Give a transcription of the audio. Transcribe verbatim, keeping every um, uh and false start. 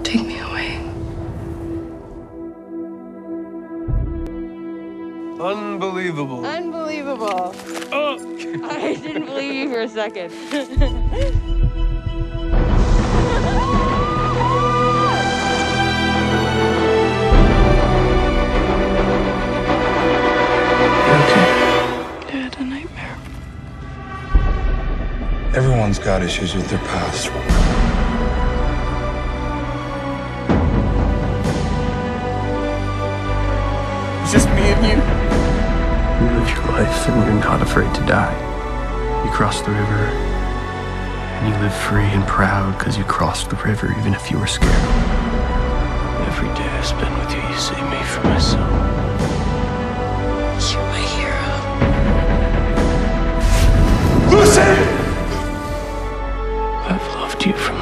take me away. Unbelievable. Unbelievable. Oh. I didn't believe you for a second. Everyone's got issues with their past. It's just me and you. You live your life and you're not afraid to die. You cross the river and you live free and proud because you crossed the river even if you were scared. Every day I spend with you, you save me from myself. You're my hero. Lucy! I've loved you from